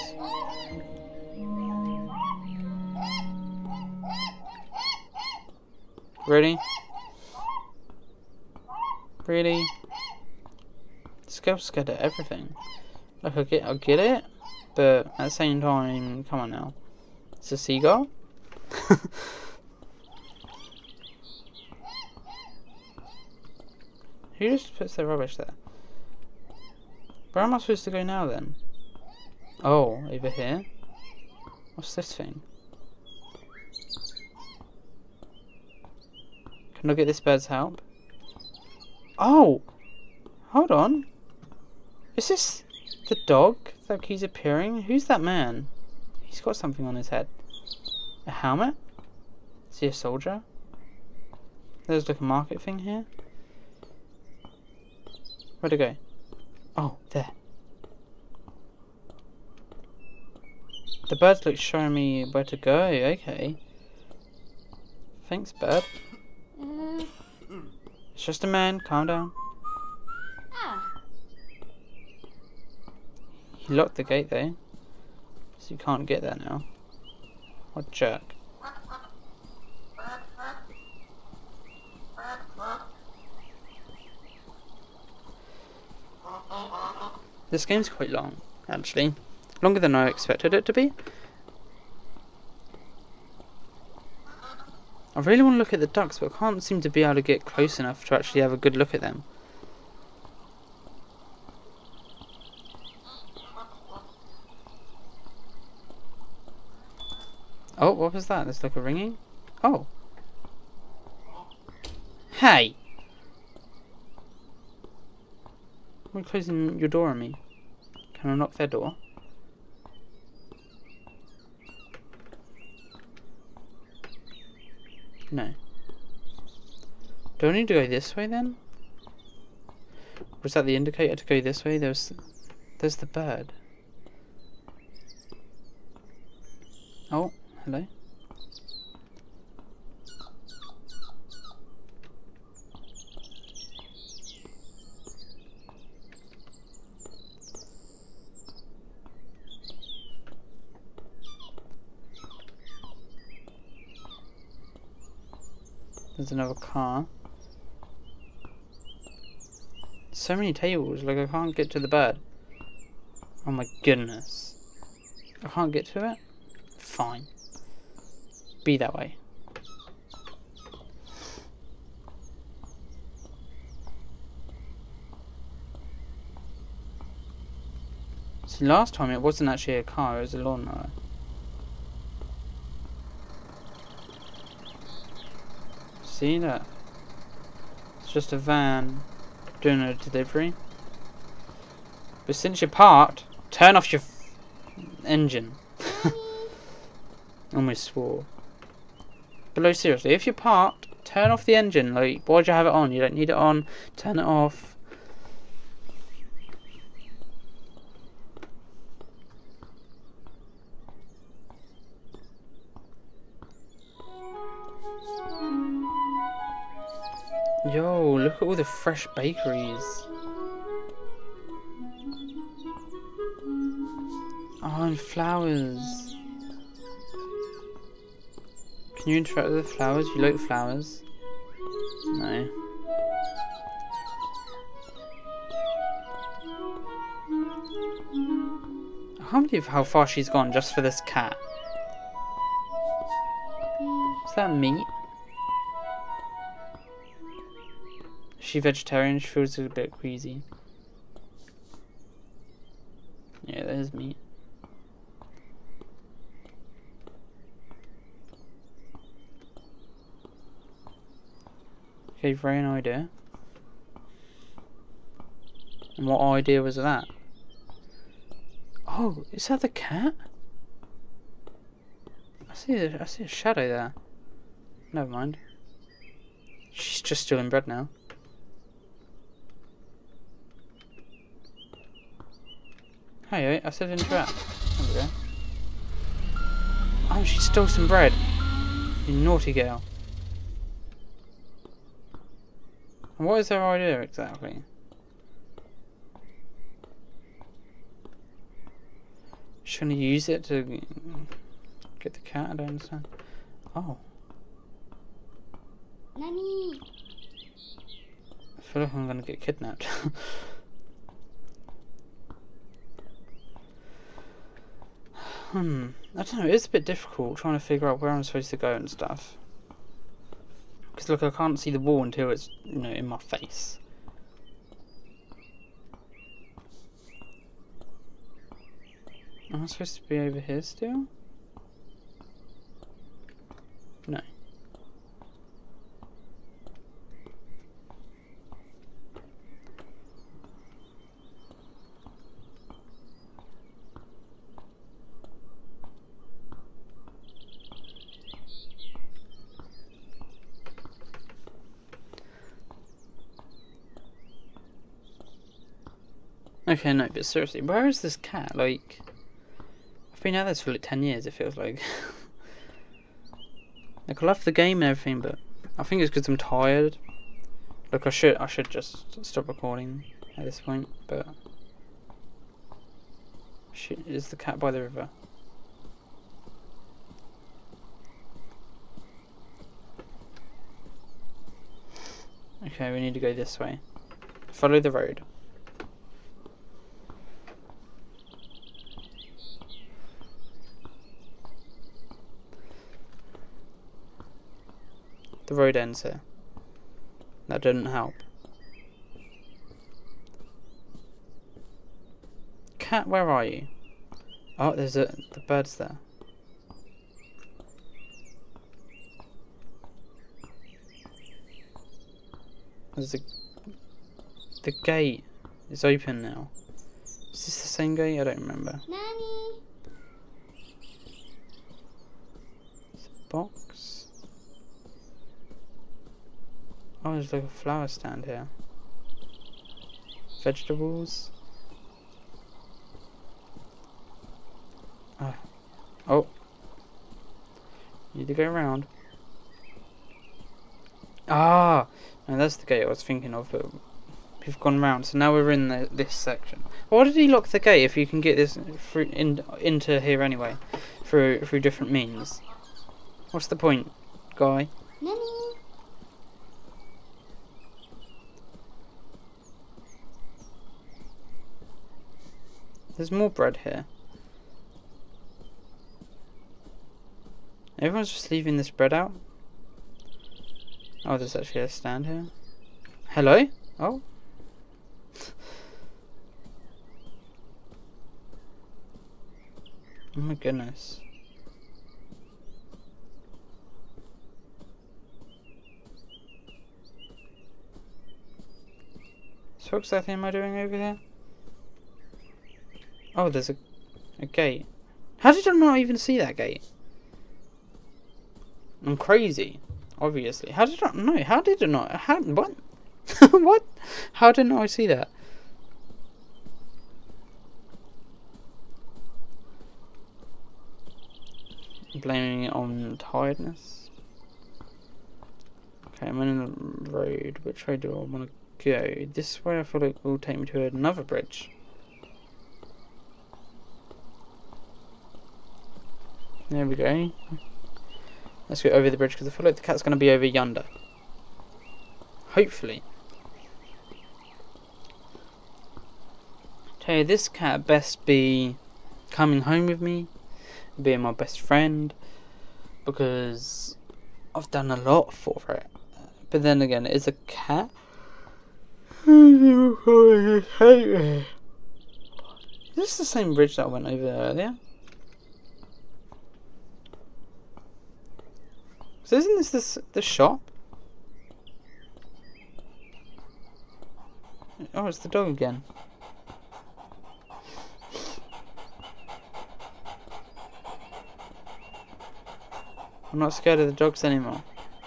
Really? Really? This girl's scared of everything. Like, I get, I get it, but at the same time, come on now. It's a seagull? Who just puts their rubbish there? Where am I supposed to go now then? Oh, over here? What's this thing? Can I get this bird's help? Oh! Hold on. Is this the dog that keeps appearing? Who's that man? He's got something on his head. A helmet? Is he a soldier? There's like a market thing here. Where'd it go? Oh, there. The bird's like showing me where to go. Okay. Thanks, bird. Uh, It's just a man. Calm down. ah. He locked the gate though, so you can't get there now. What jerk. This game's quite long, actually. Longer than I expected it to be. I really want to look at the ducks, but I can't seem to be able to get close enough to actually have a good look at them. Oh, what was that? There's like a ringing. Oh. Hey! Why are you closing your door on me? Can I knock their door? No. Do I need to go this way then? Was that the indicator to go this way? There's, there's the bird. Oh, hello. There's another car. So many tables, like I can't get to the bird. Oh my goodness. I can't get to it? Fine. Be that way. See, last time it wasn't actually a car, it was a lawnmower. See that? It's just a van doing a delivery. But since you're parked, turn off your f engine. Almost swore. But no, seriously, if you're parked, turn off the engine. Like, why'd you have it on? You don't need it on. Turn it off. Yo, look at all the fresh bakeries. Oh, and flowers. Can you interact with the flowers? You like flowers? No. I can't believe how far she's gone just for this cat. Is that meat? Is she vegetarian? She feels a bit queasy. Yeah, that is meat. Okay, very an idea. And what idea was that? Oh, is that the cat? I see a, I see a shadow there. Never mind. She's just still in bed now. Hey, I said interact. There we go. Oh, she stole some bread. You naughty girl. And what is her idea exactly? She's gonna use it to get the cat? I don't understand. Oh. Nani. I feel like I'm gonna get kidnapped. Hmm. I don't know, it's a bit difficult trying to figure out where I'm supposed to go and stuff. Because look, I can't see the wall until it's, you know, in my face. Am I supposed to be over here still? No. Okay, no, but seriously, where is this cat? Like, I've been at this for like ten years, it feels like. Like, I love the game and everything, but I think it's because I'm tired. Look, I should, I should just stop recording at this point, but... Shit, is the cat by the river? Okay, we need to go this way. Follow the road. The road ends here. That didn't help. Cat, where are you? Oh, there's a... the bird's there. There's a... The gate is open now. Is this the same gate? I don't remember. Nani. It's a box. Oh, there's like a flower stand here. Vegetables. Oh. Oh. Need to go around. Ah! No, that's the gate I was thinking of, but we've gone round. So now we're in the, this section. Why did he lock the gate if you can get this through, in, into here anyway? Through, through different means. What's the point, guy? Nani. There's more bread here. Everyone's just leaving this bread out. Oh, there's actually a stand here. Hello? Oh. Oh my goodness. So what exactly am I doing over here? Oh, there's a, a gate. How did I not even see that gate? I'm crazy, obviously. How did I no? How did I not? How what? What? How didn't I see that? Blaming it on tiredness. Okay, I'm in the road. Which way do I want to go? This way I feel like will take me to another bridge. There we go. Let's go over the bridge because I feel like the cat's going to be over yonder. Hopefully. Okay, this cat best be coming home with me, being my best friend, because I've done a lot for it. But then again, it is a cat. Is this the same bridge that I went over earlier? So isn't this this the shop? Oh, it's the dog again. I'm not scared of the dogs anymore.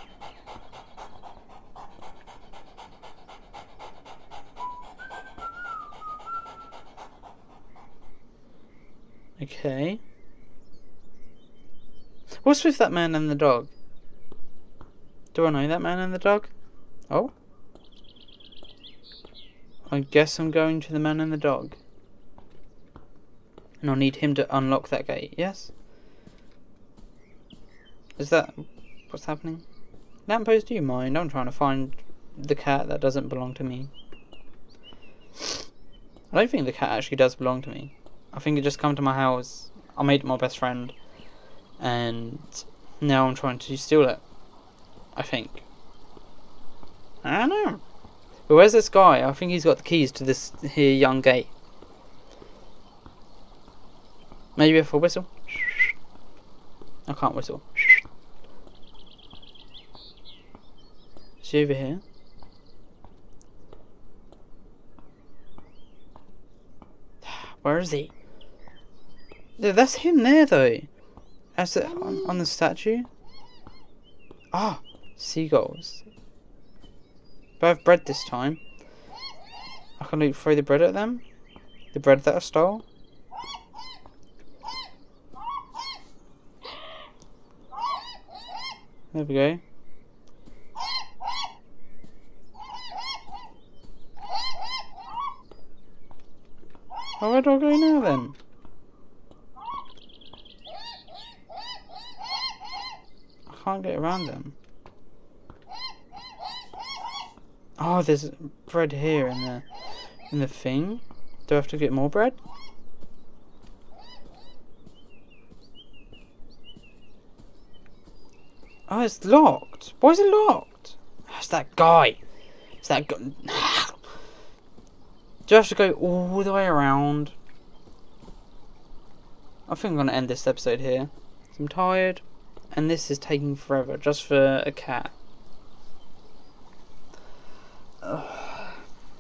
Okay. What's with that man and the dog? Do I know that man and the dog? Oh. I guess I'm going to the man and the dog. And I'll need him to unlock that gate, yes? Is that what's happening? Lamppost, do you mind? I'm trying to find the cat that doesn't belong to me. I don't think the cat actually does belong to me. I think it just come to my house. I made it my best friend. And now I'm trying to steal it. I think. I don't know. But where's this guy? I think he's got the keys to this here young gate. Maybe if I whistle. I can't whistle. Is he over here? Where is he? Yeah, that's him there though. That's it on, on the statue. Ah, seagulls. But I have bread this time. I can like, throw the bread at them. The bread that I stole. There we go. Oh, where do I go now then? I can't get around them. Oh, there's bread here in the in the thing. Do I have to get more bread? Oh, it's locked. Why is it locked? It's that guy. It's that guy. Do I have to go all the way around? I think I'm going to end this episode here. I'm tired. And this is taking forever just for a cat. Uh,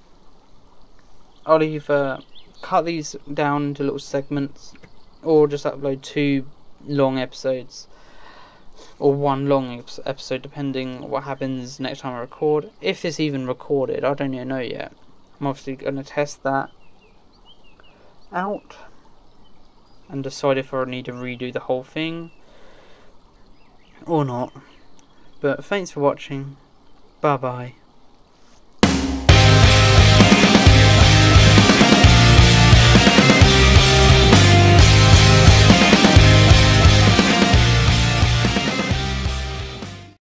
I'll either cut these down into little segments, or just upload two long episodes, or one long episode, depending what happens next time I record. If it's even recorded, I don't even know yet. I'm obviously going to test that out and decide if I need to redo the whole thing or not. But thanks for watching. Bye bye.